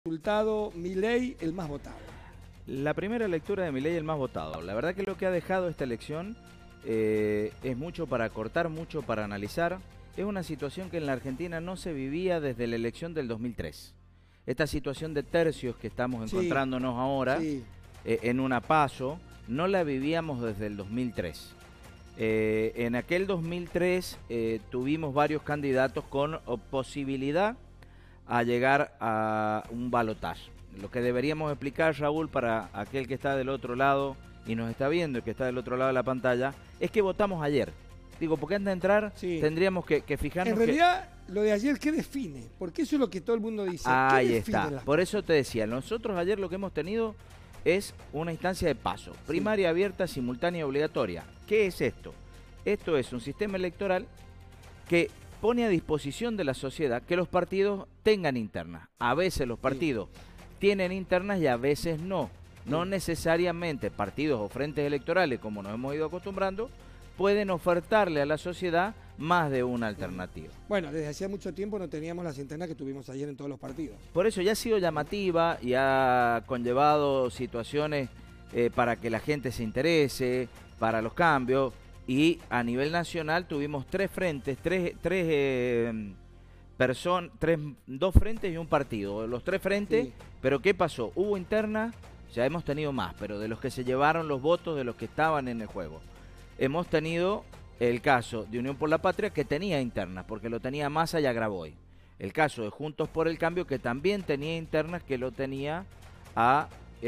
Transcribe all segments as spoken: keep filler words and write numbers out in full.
Resultado, Milei, el más votado. La primera lectura de Milei, el más votado. La verdad que lo que ha dejado esta elección eh, es mucho para cortar, mucho para analizar. Es una situación que en la Argentina no se vivía desde la elección del dos mil tres. Esta situación de tercios que estamos Sí, encontrándonos ahora sí. eh, en una PASO, no la vivíamos desde el dos mil tres. Eh, en aquel dos mil tres eh, tuvimos varios candidatos con oh, posibilidad a llegar a un balotaje. Lo que deberíamos explicar, Raúl, para aquel que está del otro lado y nos está viendo y que está del otro lado de la pantalla, es que votamos ayer. Digo, porque antes de entrar Sí. tendríamos que, que fijarnos En realidad, que... lo de ayer, ¿qué define? Porque eso es lo que todo el mundo dice. Ahí ¿Qué está. define la... Por eso te decía, nosotros ayer lo que hemos tenido es una instancia de paso. Primaria, sí, abierta, simultánea y obligatoria. ¿Qué es esto? Esto es un sistema electoral que pone a disposición de la sociedad que los partidos tengan internas. A veces los partidos sí. tienen internas y a veces no. No sí. necesariamente partidos o frentes electorales, como nos hemos ido acostumbrando, pueden ofertarle a la sociedad más de una alternativa. Bueno, desde hacía mucho tiempo no teníamos las internas que tuvimos ayer en todos los partidos. Por eso ya ha sido llamativa y ha conllevado situaciones eh, para que la gente se interese, para los cambios. Y a nivel nacional tuvimos tres frentes, tres, tres eh, personas, tres, dos frentes y un partido. Los tres frentes, sí. Pero ¿qué pasó? Hubo internas, ya hemos tenido más, pero de los que se llevaron los votos de los que estaban en el juego. Hemos tenido el caso de Unión por la Patria, que tenía internas, porque lo tenía Massa y a Graboy. El caso de Juntos por el Cambio, que también tenía internas, que lo tenía a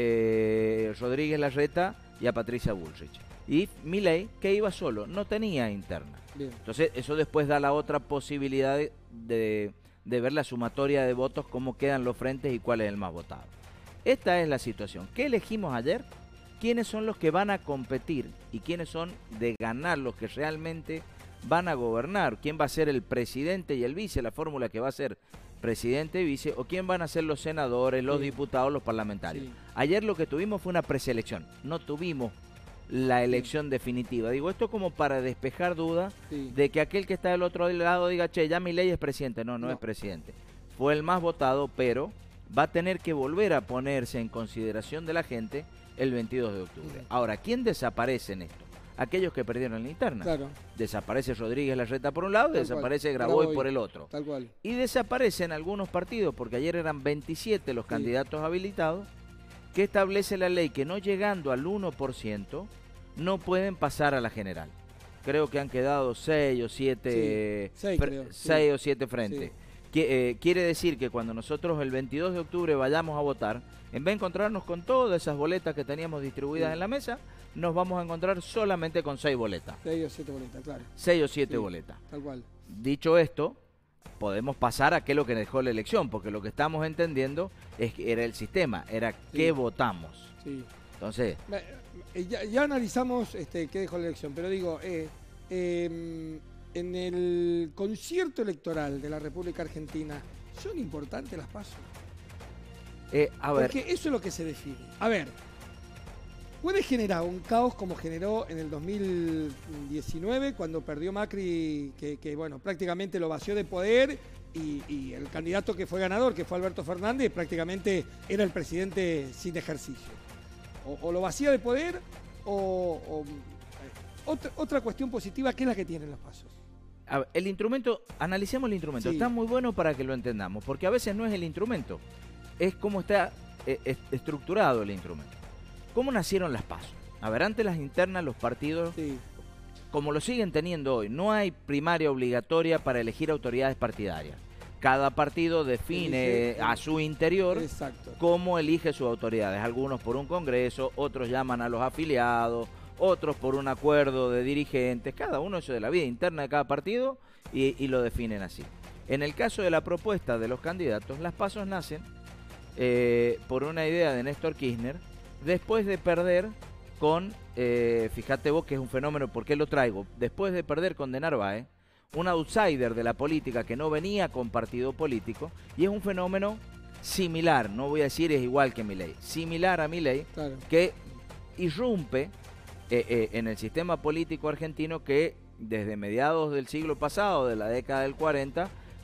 eh, Rodríguez Larreta y a Patricia Bullrich. Y Milei, que iba solo, no tenía interna. Bien. Entonces eso después da la otra posibilidad de, de, de ver la sumatoria de votos, cómo quedan los frentes y cuál es el más votado. Esta es la situación. ¿Qué elegimos ayer? ¿Quiénes son los que van a competir y quiénes son de ganar los que realmente van a gobernar? ¿Quién va a ser el presidente y el vice? La fórmula que va a ser presidente y vice, o quién van a ser los senadores, los sí. diputados, los parlamentarios. Sí. Ayer lo que tuvimos fue una preselección, no tuvimos la elección sí. definitiva. Digo, esto como para despejar dudas sí. de que aquel que está del otro lado diga, che, ya Milei es presidente. No, no, no es presidente. Fue el más votado, pero va a tener que volver a ponerse en consideración de la gente el veintidós de octubre. Sí. Ahora, ¿quién desaparece en esto? Aquellos que perdieron la interna. Claro. Desaparece Rodríguez Larreta por un lado, Tal desaparece cual. Graboy, Graboy por el otro. Tal cual. Y desaparecen algunos partidos, porque ayer eran veintisiete los sí. candidatos habilitados, que establece la ley que no llegando al uno por ciento no pueden pasar a la general. Creo que han quedado seis o siete, sí, seis, creo, seis sí. o siete frentes. Sí. Que, eh, quiere decir que cuando nosotros el veintidós de octubre vayamos a votar, en vez de encontrarnos con todas esas boletas que teníamos distribuidas sí. en la mesa, nos vamos a encontrar solamente con seis boletas. Seis o siete boletas, claro. Seis o siete sí, boletas. Tal cual. Dicho esto, podemos pasar a qué es lo que dejó la elección, porque lo que estamos entendiendo es que era el sistema, era sí. qué votamos. Sí. Entonces, ya, ya analizamos este, qué dejó la elección, pero digo, eh, eh, en el concierto electoral de la República Argentina, ¿son importantes las PASO? Eh, a ver. Porque eso es lo que se define. A ver, puede generar un caos como generó en el dos mil diecinueve cuando perdió Macri, que, que bueno, prácticamente lo vació de poder y, y el candidato que fue ganador, que fue Alberto Fernández, prácticamente era el presidente sin ejercicio. O, o lo vacía de poder o, o eh, otra, otra cuestión positiva que es la que tienen los pasos. A ver, el instrumento, analicemos el instrumento, sí. está muy bueno para que lo entendamos, porque a veces no es el instrumento, es cómo está eh, estructurado el instrumento. ¿Cómo nacieron las PASO? A ver, antes las internas, los partidos, sí. como lo siguen teniendo hoy, no hay primaria obligatoria para elegir autoridades partidarias. Cada partido define elige, a su interior exacto. cómo elige sus autoridades. Algunos por un congreso, otros llaman a los afiliados, otros por un acuerdo de dirigentes. Cada uno eso de la vida interna de cada partido y, y lo definen así. En el caso de la propuesta de los candidatos, las PASO nacen eh, por una idea de Néstor Kirchner, después de perder con, eh, fíjate vos que es un fenómeno, ¿por qué lo traigo? Después de perder con De Narváez, un outsider de la política que no venía con partido político, y es un fenómeno similar, no voy a decir es igual que Milei, similar a Milei, claro. que irrumpe eh, eh, en el sistema político argentino que desde mediados del siglo pasado, de la década del cuarenta,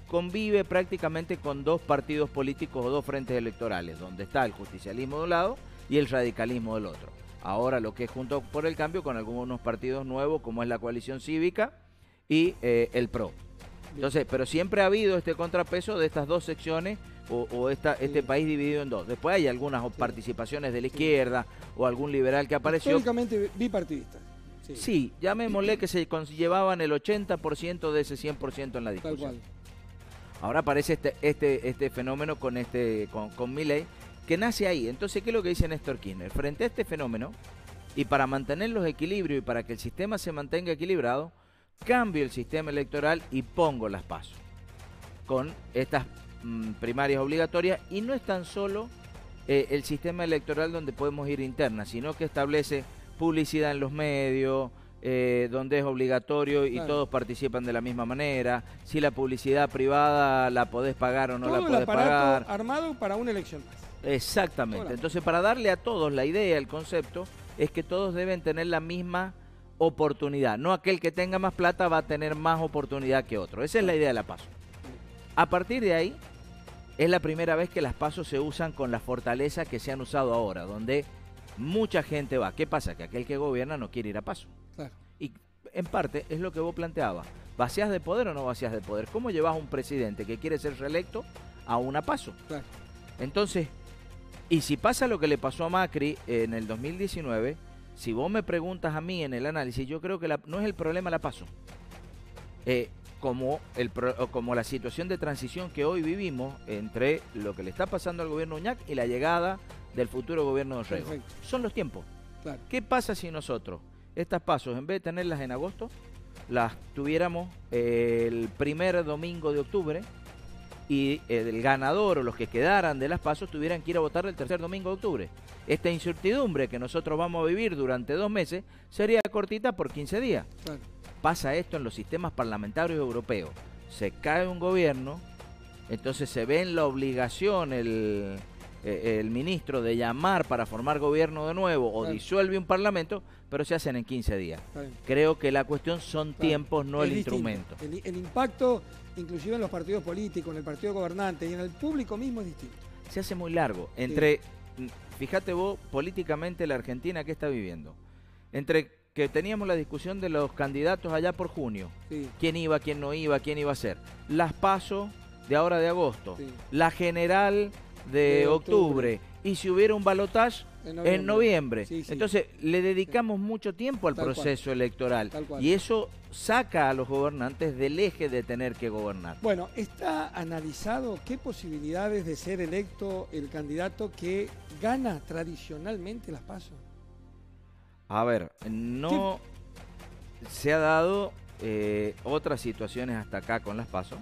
convive prácticamente con dos partidos políticos o dos frentes electorales, donde está el justicialismo de un lado y el radicalismo del otro. Ahora lo que es Juntos por el Cambio con algunos partidos nuevos, como es la Coalición Cívica y eh, el P R O. Entonces, pero siempre ha habido este contrapeso de estas dos secciones o, o esta, sí. este país dividido en dos. Después hay algunas sí. participaciones de la izquierda sí. o algún liberal que apareció. Históricamente bipartidista. Sí. sí, llamémosle que se llevaban el ochenta por ciento de ese cien por ciento en la discusión. Tal cual. Ahora aparece este, este, este fenómeno con, este, con, con Milei, que nace ahí. Entonces, ¿qué es lo que dice Néstor Kirchner? Frente a este fenómeno, y para mantener los equilibrios y para que el sistema se mantenga equilibrado, cambio el sistema electoral y pongo las PASO con estas mm, primarias obligatorias. Y no es tan solo eh, el sistema electoral donde podemos ir interna, sino que establece publicidad en los medios, eh, donde es obligatorio y claro. todos participan de la misma manera. Si la publicidad privada la podés pagar o no Todo la podés pagar. Todo el aparato armado para una elección más. Exactamente. Entonces, para darle a todos la idea, el concepto, es que todos deben tener la misma oportunidad. No aquel que tenga más plata va a tener más oportunidad que otro. Esa es la idea de la PASO. A partir de ahí, es la primera vez que las PASO se usan con la fortaleza que se han usado ahora, donde mucha gente va. ¿Qué pasa? Que aquel que gobierna no quiere ir a PASO. Claro. Y en parte es lo que vos planteabas. ¿Vacías de poder o no vacías de poder? ¿Cómo llevas a un presidente que quiere ser reelecto a una PASO? Claro. Entonces, y si pasa lo que le pasó a Macri en el dos mil diecinueve, si vos me preguntas a mí en el análisis, yo creo que la, no es el problema la PASO. Eh, como, el, como la situación de transición que hoy vivimos entre lo que le está pasando al gobierno Uñac y la llegada del futuro gobierno de Rego. Perfecto. Son los tiempos. Claro. ¿Qué pasa si nosotros estas PASO, en vez de tenerlas en agosto, las tuviéramos eh, el primer domingo de octubre y eh, el ganador o los que quedaran de las PASO tuvieran que ir a votar el tercer domingo de octubre? Esta incertidumbre que nosotros vamos a vivir durante dos meses sería cortita por quince días. Claro. Pasa esto en los sistemas parlamentarios europeos. Se cae un gobierno, entonces se ve en la obligación el, eh, el ministro de llamar para formar gobierno de nuevo o claro. disuelve un parlamento, pero se hacen en quince días. Creo que la cuestión son claro. tiempos, no es el distinto. Instrumento. El, el impacto, inclusive en los partidos políticos, en el partido gobernante y en el público mismo es distinto. Se hace muy largo. Entre, sí. Fíjate vos, políticamente la Argentina, ¿qué está viviendo? Entre que teníamos la discusión de los candidatos allá por junio. Sí. ¿Quién iba, quién no iba, quién iba a ser? Las PASO de ahora de agosto. Sí. La general de, de octubre. octubre. Y si hubiera un balotaje en noviembre. En noviembre. Sí, sí. Entonces, le dedicamos sí. mucho tiempo al Tal proceso cual. electoral. Y eso saca a los gobernantes del eje de tener que gobernar. Bueno, ¿está analizado qué posibilidades de ser electo el candidato que gana tradicionalmente las PASO? A ver, no ¿Qué? se ha dado eh, otras situaciones hasta acá con las PASO,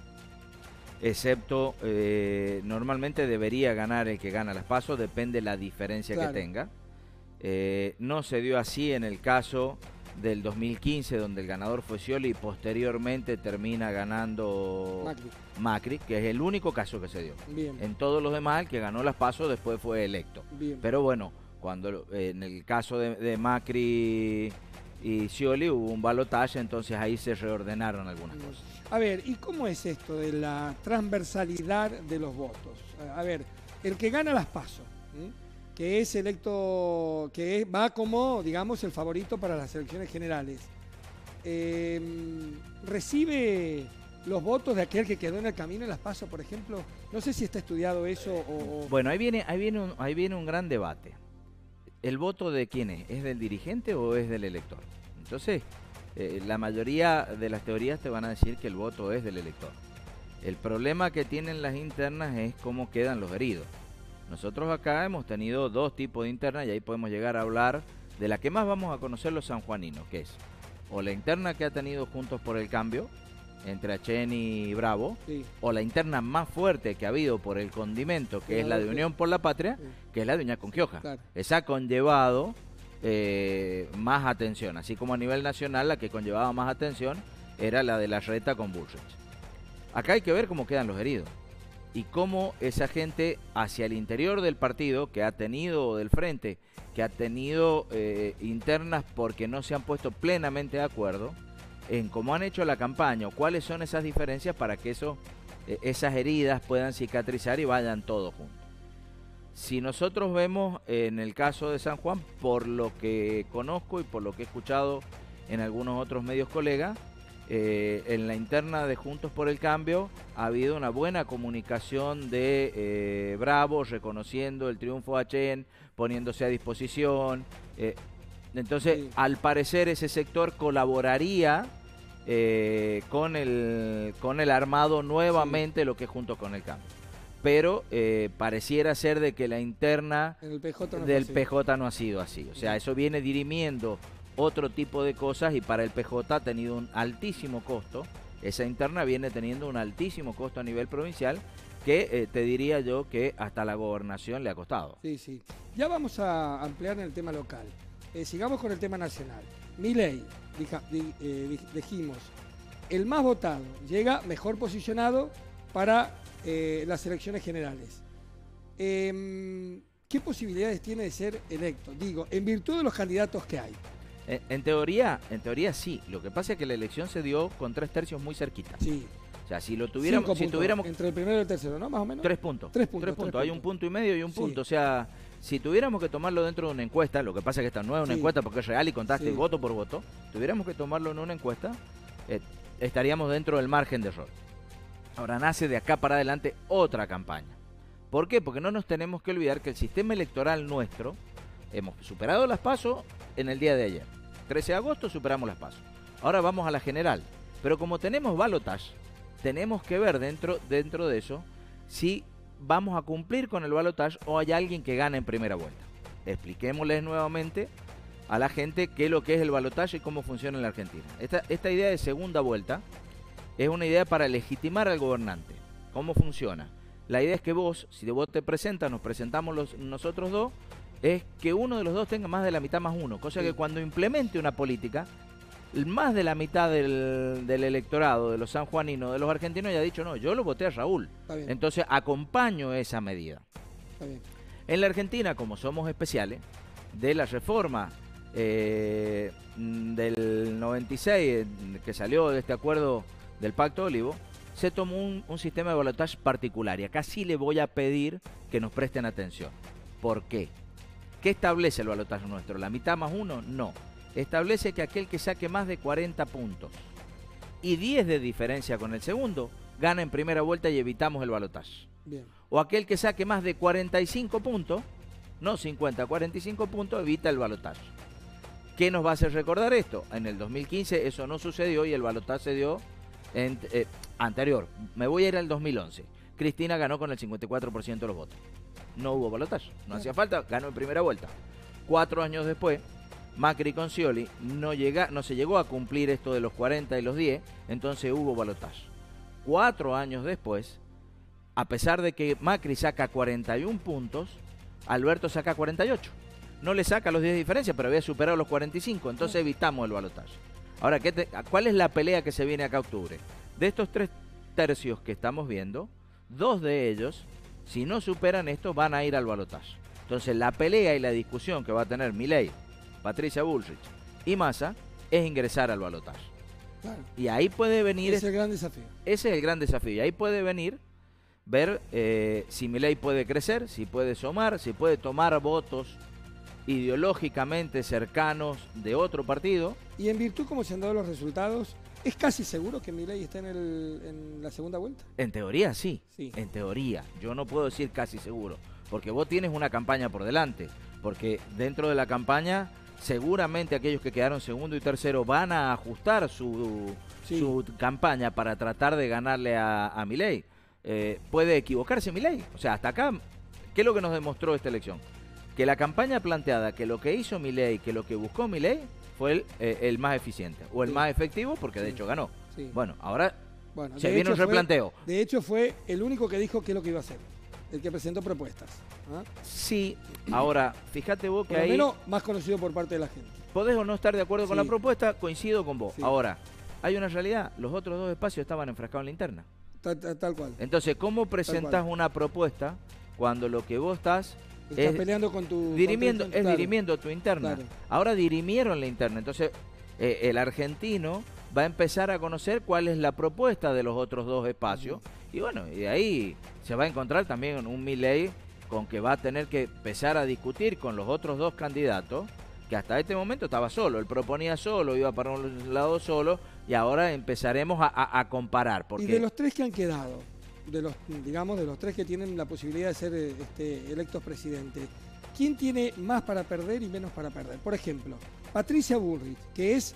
excepto eh, normalmente debería ganar el que gana las PASO, depende la diferencia claro. que tenga. Eh, no se dio así en el caso del dos mil quince, donde el ganador fue Scioli y posteriormente termina ganando Macri, Macri que es el único caso que se dio. Bien. En todos los demás, el que ganó las PASO después fue electo. Bien. Pero bueno, cuando eh, en el caso de, de Macri y Scioli hubo un balotaje, entonces ahí se reordenaron algunas cosas. A ver, ¿y cómo es esto de la transversalidad de los votos? A ver, el que gana las PASO, ¿sí? que es electo, que es, va como, digamos, el favorito para las elecciones generales, eh, ¿recibe los votos de aquel que quedó en el camino en las PASO, por ejemplo? No sé si está estudiado eso o... Bueno, ahí viene, ahí viene un, ahí viene un gran debate. ¿El voto de quién es? ¿Es del dirigente o es del elector? Entonces, eh, la mayoría de las teorías te van a decir que el voto es del elector. El problema que tienen las internas es cómo quedan los heridos. Nosotros acá hemos tenido dos tipos de internas y ahí podemos llegar a hablar de la que más vamos a conocer los sanjuaninos, que es o la interna que ha tenido Juntos por el Cambio, entre Acheni y Bravo, sí. o la interna más fuerte que ha habido por el condimento, que sí, es la de sí. Unión por la Patria, sí. que es la de Uñac con Gioja. Claro. Esa ha conllevado eh, más atención, así como a nivel nacional la que conllevaba más atención era la de la Reta con Bullrich. Acá hay que ver cómo quedan los heridos y cómo esa gente hacia el interior del partido, que ha tenido del frente, que ha tenido eh, internas porque no se han puesto plenamente de acuerdo en cómo han hecho la campaña o cuáles son esas diferencias para que eso eh, esas heridas puedan cicatrizar y vayan todos juntos. Si nosotros vemos en el caso de San Juan, por lo que conozco y por lo que he escuchado en algunos otros medios colegas, eh, en la interna de Juntos por el Cambio ha habido una buena comunicación de eh, Bravo, reconociendo el triunfo de Achén, poniéndose a disposición. Eh, entonces, sí. Al parecer ese sector colaboraría eh, con, el, con el armado nuevamente, sí. Lo que es Juntos con el Cambio. Pero eh, pareciera ser de que la interna el P J no del P J no ha sido así. O sea, eso viene dirimiendo otro tipo de cosas y para el P J ha tenido un altísimo costo. Esa interna viene teniendo un altísimo costo a nivel provincial que eh, te diría yo que hasta la gobernación le ha costado. Sí, sí. Ya vamos a ampliar en el tema local. Eh, sigamos con el tema nacional. Milei, dija, di, eh, dijimos, el más votado, llega mejor posicionado para Eh, las elecciones generales. Eh, ¿Qué posibilidades tiene de ser electo? Digo, en virtud de los candidatos que hay. En, en teoría, en teoría sí. Lo que pasa es que la elección se dio con tres tercios muy cerquitas. Sí. O sea, si lo tuviéramos, si tuviéramos entre el primero y el tercero, ¿no? Más o menos. Tres puntos. Tres puntos. Tres puntos. Tres Hay puntos. un punto y medio y un sí. punto. O sea, si tuviéramos que tomarlo dentro de una encuesta, lo que pasa es que esta no es una sí. encuesta porque es real y contaste sí. voto por voto. Tuviéramos que tomarlo en una encuesta, eh, estaríamos dentro del margen de error. Ahora nace de acá para adelante otra campaña. ¿Por qué? Porque no nos tenemos que olvidar que el sistema electoral nuestro, hemos superado las PASO en el día de ayer. trece de agosto superamos las PASO. Ahora vamos a la general. Pero como tenemos balotaje, tenemos que ver dentro, dentro de eso si vamos a cumplir con el balotaje o hay alguien que gane en primera vuelta. Expliquémosles nuevamente a la gente qué es lo que es el balotaje y cómo funciona en la Argentina. Esta, esta idea de segunda vuelta es una idea para legitimar al gobernante. ¿Cómo funciona? La idea es que vos, si vos te presentas, nos presentamos los, nosotros dos, es que uno de los dos tenga más de la mitad más uno. Cosa sí. que cuando implemente una política, más de la mitad del, del electorado, de los sanjuaninos, de los argentinos, ya ha dicho, no, yo lo voté a Raúl. Entonces acompaño esa medida. Está bien. En la Argentina, como somos especiales, de la reforma eh, del noventa y seis, que salió de este acuerdo del Pacto Olivo, se tomó un, un sistema de balotaje particular y acá sí le voy a pedir que nos presten atención. ¿Por qué? ¿Qué establece el balotaje nuestro? ¿La mitad más uno? No. Establece que aquel que saque más de cuarenta puntos y diez de diferencia con el segundo, gana en primera vuelta y evitamos el balotaje. Bien. O aquel que saque más de cuarenta y cinco puntos, no cincuenta, cuarenta y cinco puntos, evita el balotaje. ¿Qué nos va a hacer recordar esto? En el dos mil quince eso no sucedió y el balotaje se dio En, eh, anterior. Me voy a ir al dos mil once. Cristina ganó con el cincuenta y cuatro por ciento de los votos. No hubo balotaje, no hacía falta, ganó en primera vuelta. Cuatro años después, Macri con Scioli no, llega, no se llegó a cumplir esto de los cuarenta y los diez, entonces hubo balotaje. Cuatro años después, a pesar de que Macri saca cuarenta y uno puntos, Alberto saca cuarenta y ocho. No le saca los diez de diferencia, pero había superado los cuarenta y cinco, entonces evitamos el balotaje. Ahora, ¿qué te, ¿cuál es la pelea que se viene acá a octubre? De estos tres tercios que estamos viendo, dos de ellos, si no superan esto, van a ir al balotaje. Entonces, la pelea y la discusión que va a tener Milei, Patricia Bullrich y Massa es ingresar al balotaje. Claro. Y ahí puede venir... Ese es el gran desafío. Ese es el gran desafío. Y ahí puede venir, ver eh, si Milei puede crecer, si puede sumar, si puede tomar votos ideológicamente cercanos de otro partido. Y en virtud como se han dado los resultados, ¿es casi seguro que Milei está en, el, en la segunda vuelta? En teoría sí, sí, en teoría. Yo no puedo decir casi seguro, porque vos tienes una campaña por delante, porque dentro de la campaña seguramente aquellos que quedaron segundo y tercero van a ajustar su, sí. su campaña para tratar de ganarle a, a Milei. Eh, puede equivocarse Milei, o sea, hasta acá, ¿qué es lo que nos demostró esta elección? Que la campaña planteada, que lo que hizo Milei, que lo que buscó Milei, fue el, eh, el más eficiente, o el sí. más efectivo, porque de sí. hecho ganó. Sí. Bueno, ahora bueno, se viene un replanteo. Fue, de hecho fue el único que dijo qué es lo que iba a hacer, el que presentó propuestas. ¿Ah? Sí, ahora, fíjate vos que por lo ahí... menos más conocido por parte de la gente. Podés o no estar de acuerdo sí. con la propuesta, coincido con vos. Sí. Ahora, hay una realidad, los otros dos espacios estaban enfrascados en la interna. Tal, tal, tal cual. Entonces, ¿cómo presentás una propuesta cuando lo que vos estás... Estás es peleando con tu... Dirimiendo, con tu, es claro. dirimiendo tu interna. Claro. Ahora dirimieron la interna. Entonces, eh, el argentino va a empezar a conocer cuál es la propuesta de los otros dos espacios. Uh-huh. Y bueno, y de ahí se va a encontrar también un Milei con que va a tener que empezar a discutir con los otros dos candidatos, que hasta este momento estaba solo, él proponía solo, iba para un lado solo, y ahora empezaremos a, a, a comparar. Porque... Y de los tres que han quedado, de los, digamos, de los tres que tienen la posibilidad de ser este, electos presidentes, ¿quién tiene más para perder y menos para perder? Por ejemplo, Patricia Bullrich, que es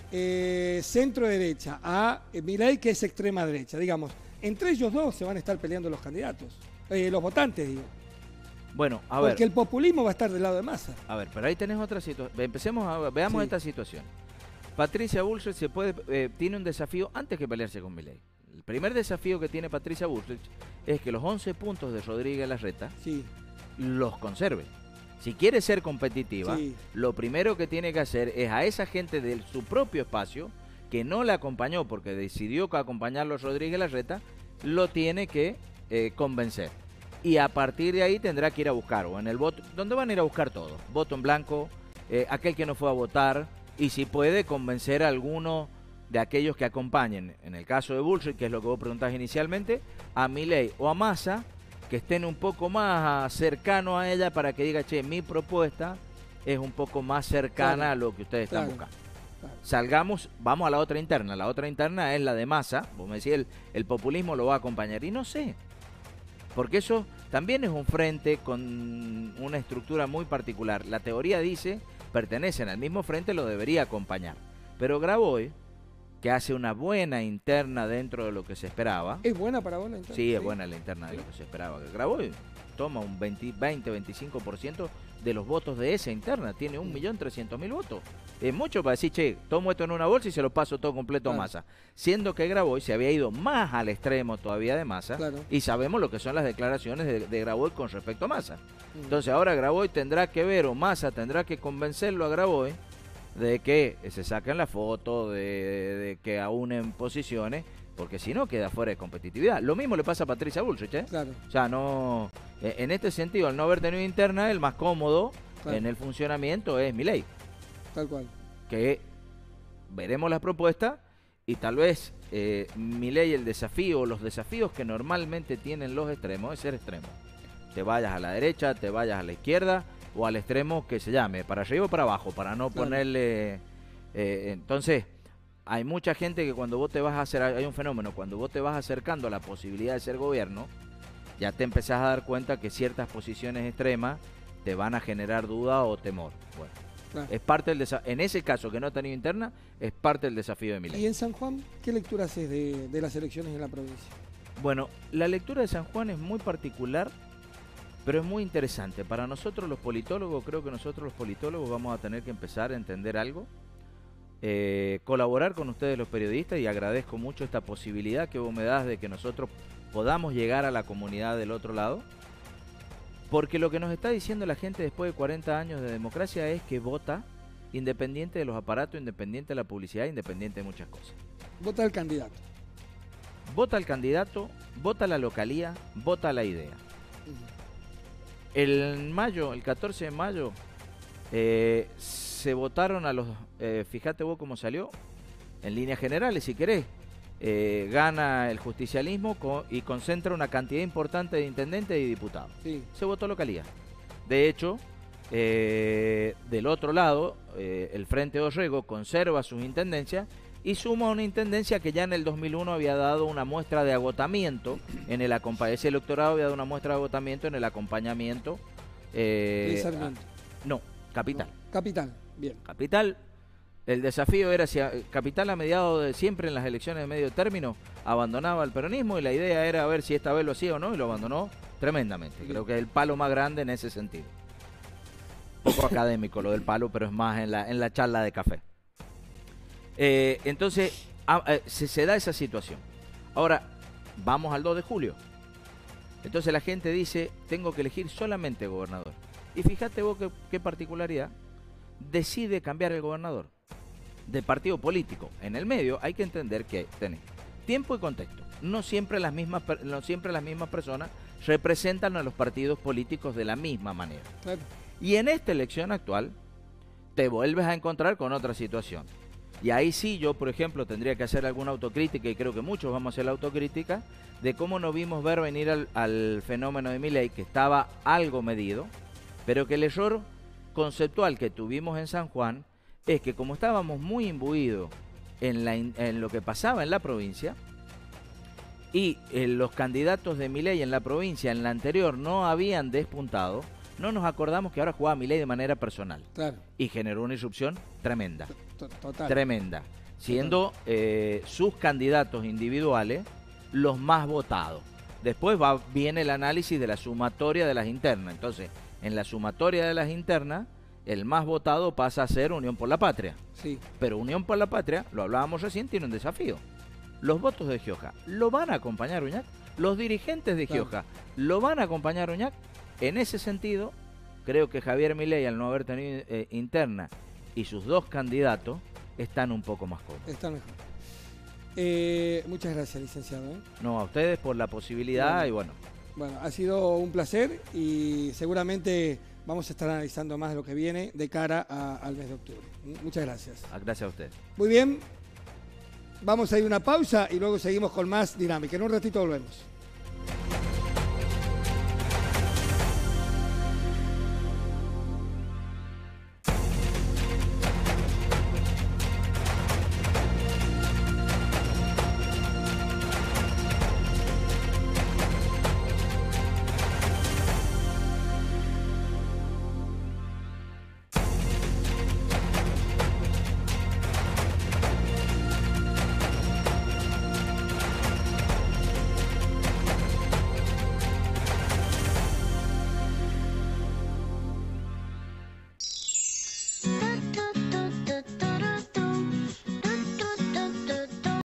eh, centro derecha, a Milei, que es extrema derecha, digamos, entre ellos dos se van a estar peleando los candidatos, eh, los votantes, digo. Bueno, a ver. ver. Porque el populismo va a estar del lado de Massa. A ver, pero ahí tenés otra situación. Empecemos a veamos sí. esta situación. Patricia Bullrich se puede, eh, tiene un desafío antes que pelearse con Milei. El primer desafío que tiene Patricia Bullrich es que los once puntos de Rodríguez Larreta sí. los conserve. Si quiere ser competitiva, sí. lo primero que tiene que hacer es a esa gente de su propio espacio, que no la acompañó porque decidió acompañarlo Rodríguez Larreta, lo tiene que eh, convencer. Y a partir de ahí tendrá que ir a buscar, o en el voto, donde van a ir a buscar todo, voto en blanco, eh, aquel que no fue a votar, y si puede convencer a alguno de aquellos que acompañen, en el caso de Bullrich, que es lo que vos preguntás inicialmente, a Milei o a Massa, que estén un poco más cercanos a ella para que diga, che, mi propuesta es un poco más cercana claro, a lo que ustedes están claro, buscando. Claro. Salgamos, vamos a la otra interna, la otra interna es la de Massa, vos me decís, el, el populismo lo va a acompañar, y no sé, porque eso también es un frente con una estructura muy particular. La teoría dice, pertenecen al mismo frente, lo debería acompañar. Pero Grabois, que hace una buena interna dentro de lo que se esperaba. ¿Es buena para vos la interna? Sí, sí. es buena la interna de lo que se esperaba. Grabois toma un veinte, veinticinco por ciento de los votos de esa interna. Tiene un millón trescientos mil votos. Es mucho para decir, che, tomo esto en una bolsa y se lo paso todo completo claro. a Massa. Siendo que Grabois se había ido más al extremo todavía de Massa. Claro. Y sabemos lo que son las declaraciones de, de Grabois con respecto a Massa. Mm. Entonces ahora Grabois tendrá que ver, o Massa tendrá que convencerlo a Grabois de que se saquen la foto, de, de, de que aúnen posiciones, porque si no queda fuera de competitividad. Lo mismo le pasa a Patricia Bullrich, ¿eh? Claro. O sea, no, en este sentido, al no haber tenido interna, el más cómodo claro. en el funcionamiento es Milei. Tal cual. Que veremos las propuestas y tal vez eh, Milei, el desafío, los desafíos que normalmente tienen los extremos es ser extremo. Te vayas a la derecha, te vayas a la izquierda o al extremo que se llame, para arriba o para abajo, para no claro. ponerle... Eh, entonces, hay mucha gente que cuando vos te vas a hacer, hay un fenómeno, cuando vos te vas acercando a la posibilidad de ser gobierno, ya te empezás a dar cuenta que ciertas posiciones extremas te van a generar duda o temor. Bueno, claro. es parte del desafío. En ese caso que no ha tenido interna, es parte del desafío de Milei. ¿Y en San Juan qué lectura haces de, de las elecciones en la provincia? Bueno, la lectura de San Juan es muy particular, pero es muy interesante. Para nosotros los politólogos, creo que nosotros los politólogos vamos a tener que empezar a entender algo. Eh, colaborar con ustedes los periodistas, y agradezco mucho esta posibilidad que vos me das de que nosotros podamos llegar a la comunidad del otro lado, porque lo que nos está diciendo la gente después de cuarenta años de democracia es que vota independiente de los aparatos, independiente de la publicidad, independiente de muchas cosas. Vota al candidato. Vota al candidato, vota la localía, vota la idea. El mayo, el catorce de mayo, eh, se votaron a los, eh, fíjate vos cómo salió, en líneas generales si querés, eh, gana el justicialismo con, y concentra una cantidad importante de intendentes y diputados. Sí. Se votó localía. De hecho, eh, del otro lado, eh, el Frente Orrego conserva sus intendencias y suma una intendencia que ya en el dos mil uno había dado una muestra de agotamiento en el acompañamiento, ese electorado había dado una muestra de agotamiento en el acompañamiento. Eh, a, no, Capital. No, Capital. Bien. Capital, el desafío era si a, Capital a mediados de siempre en las elecciones de medio término abandonaba el peronismo, y la idea era ver si esta vez lo hacía o no, y lo abandonó tremendamente. Bien. Creo que es el palo más grande en ese sentido. Un poco académico lo del palo, pero es más en la, en la charla de café. Eh, entonces, a, a, se, se da esa situación. Ahora, vamos al dos de julio. Entonces la gente dice, tengo que elegir solamente gobernador. Y fíjate vos qué, qué particularidad. Decide cambiar el gobernador de partido político. En el medio hay que entender que tenés tiempo y contexto. No siempre las mismas, no siempre las mismas personas representan a los partidos políticos de la misma manera. Claro. Y en esta elección actual te vuelves a encontrar con otra situación. Y ahí sí yo, por ejemplo, tendría que hacer alguna autocrítica, y creo que muchos vamos a hacer la autocrítica, de cómo no vimos ver venir al, al fenómeno de Milei, que estaba algo medido, pero que el error conceptual que tuvimos en San Juan es que como estábamos muy imbuidos en, la, en lo que pasaba en la provincia, y eh, los candidatos de Milei en la provincia en la anterior no habían despuntado, no nos acordamos que ahora jugaba Milei de manera personal. Claro. Y generó una irrupción tremenda. Total. Tremenda. Siendo eh, sus candidatos individuales los más votados. Después va, viene el análisis de la sumatoria de las internas. Entonces, en la sumatoria de las internas, el más votado pasa a ser Unión por la Patria. Sí. Pero Unión por la Patria, lo hablábamos recién, tiene un desafío. Los votos de Gioja, ¿lo van a acompañar Uñac? Los dirigentes de Gioja, claro, ¿lo van a acompañar Uñac? En ese sentido, creo que Javier Milei, al no haber tenido eh, interna, y sus dos candidatos, están un poco más cómodos. Están mejor. Eh, muchas gracias, licenciado. ¿eh? No, a ustedes por la posibilidad bueno, y bueno. Bueno, ha sido un placer y seguramente vamos a estar analizando más de lo que viene de cara a, al mes de octubre. Muchas gracias. Gracias a ustedes. Muy bien. Vamos a ir a una pausa y luego seguimos con más dinámica. En un ratito volvemos.